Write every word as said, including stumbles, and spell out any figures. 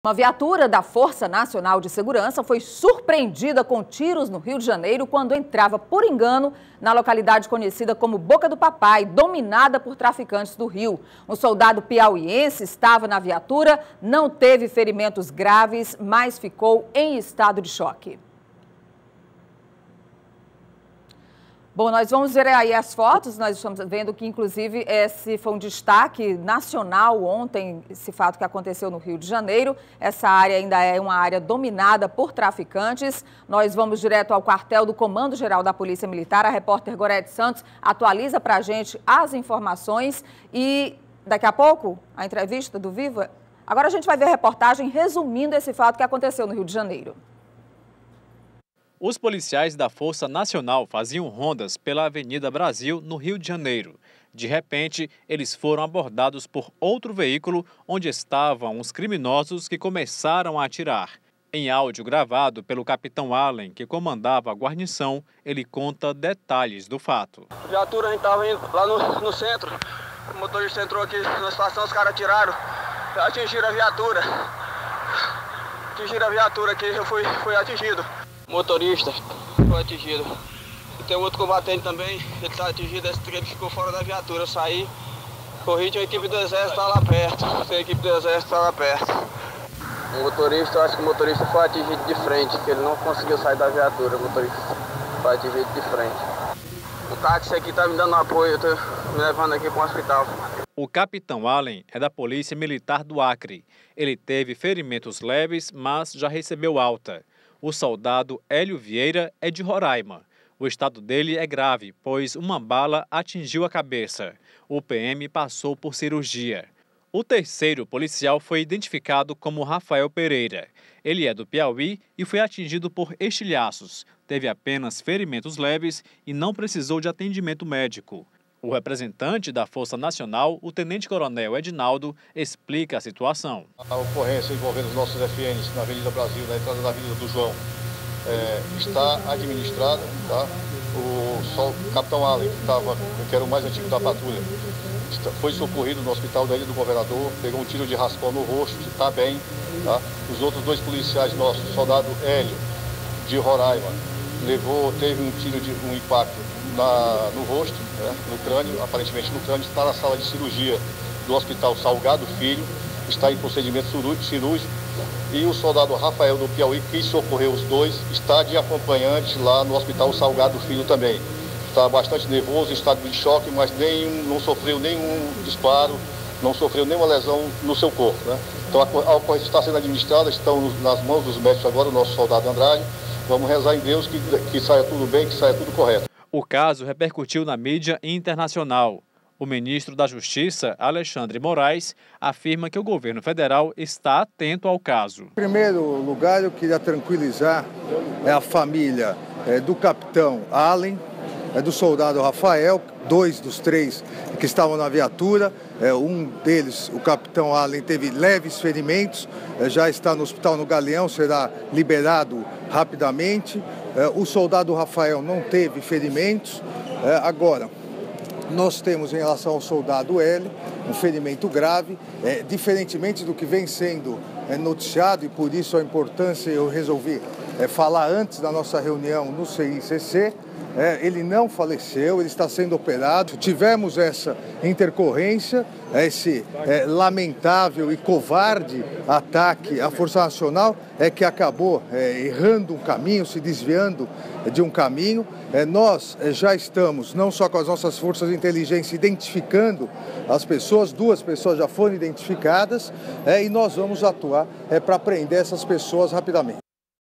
Uma viatura da Força Nacional de Segurança foi surpreendida com tiros no Rio de Janeiro quando entrava por engano na localidade conhecida como Boca do Papai, dominada por traficantes do Rio. Um soldado piauiense estava na viatura, não teve ferimentos graves, mas ficou em estado de choque. Bom, nós vamos ver aí as fotos, nós estamos vendo que, inclusive, esse foi um destaque nacional ontem, esse fato que aconteceu no Rio de Janeiro. Essa área ainda é uma área dominada por traficantes. Nós vamos direto ao quartel do Comando Geral da Polícia Militar. A repórter Gorete Santos atualiza para a gente as informações e, daqui a pouco, a entrevista do Viva. Agora a gente vai ver a reportagem resumindo esse fato que aconteceu no Rio de Janeiro. Os policiais da Força Nacional faziam rondas pela Avenida Brasil, no Rio de Janeiro. De repente, eles foram abordados por outro veículo onde estavam os criminosos que começaram a atirar. Em áudio gravado pelo capitão Allen, que comandava a guarnição, ele conta detalhes do fato. A viatura, a gente estava indo lá no, no centro, o motorista entrou aqui na estação, os caras atiraram, atingiram a viatura. Atingiram a viatura aqui, eu fui, fui atingido. O motorista foi atingido. E tem outro combatente também, ele está atingido, ele ficou fora da viatura. Eu saí, corri, tinha a equipe do exército está lá perto. Tem a equipe do exército está lá perto. O motorista, eu acho que o motorista foi atingido de frente, que ele não conseguiu sair da viatura. O motorista foi atingido de frente. O táxi aqui está me dando apoio, eu estou me levando aqui para o hospital. O capitão Allen é da Polícia Militar do Acre. Ele teve ferimentos leves, mas já recebeu alta. O soldado Hélio Vieira é de Roraima. O estado dele é grave, pois uma bala atingiu a cabeça. O P M passou por cirurgia. O terceiro policial foi identificado como Rafael Pereira. Ele é do Piauí e foi atingido por estilhaços. Teve apenas ferimentos leves e não precisou de atendimento médico. O representante da Força Nacional, o tenente-coronel Edinaldo, explica a situação. A ocorrência envolvendo os nossos F Ns na Avenida Brasil, na entrada da Avenida do João, é, está administrada. Tá? O, só, o capitão Allen, que, tava, que era o mais antigo da patrulha, está, foi socorrido no hospital da Ilha do Governador, pegou um tiro de raspão no rosto, está bem. Tá? Os outros dois policiais nossos, o soldado Hélio, de Roraima, levou, teve um tiro de um impacto Na, no rosto, né, no crânio, aparentemente no crânio, está na sala de cirurgia do Hospital Salgado Filho, está em procedimento cirúrgico, e o soldado Rafael do Piauí, que socorreu os dois, está de acompanhante lá no Hospital Salgado Filho também. Está bastante nervoso, em estado de choque, mas nenhum, não sofreu nenhum disparo, não sofreu nenhuma lesão no seu corpo. Né? Então a ocorrência está sendo administrada, estão nas mãos dos médicos agora, o nosso soldado Andrade. Vamos rezar em Deus que, que saia tudo bem, que saia tudo correto. O caso repercutiu na mídia internacional. O ministro da Justiça, Alexandre Moraes, afirma que o governo federal está atento ao caso. Em primeiro lugar, eu queria tranquilizar é, a família é, do capitão Allen, é, do soldado Rafael, dois dos três que estavam na viatura. É, um deles, o capitão Allen, teve leves ferimentos, é, já está no hospital no Galeão, será liberado rapidamente. É, o soldado Rafael não teve ferimentos. É, agora, nós temos em relação ao soldado L um ferimento grave, é, diferentemente do que vem sendo é, noticiado, e por isso a importância eu resolvi é, falar antes da nossa reunião no C I C C. É, ele não faleceu, ele está sendo operado. Tivemos essa intercorrência, esse é, lamentável e covarde ataque à Força Nacional, é, que acabou é, errando um caminho, se desviando de um caminho. É, nós é, já estamos, não só com as nossas forças de inteligência, identificando as pessoas, duas pessoas já foram identificadas, é, e nós vamos atuar é, para prender essas pessoas rapidamente.